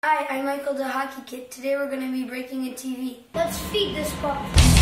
Hi, I'm Michael the Hockey Kid. Today we're going to be breaking a TV. Let's feed this pup.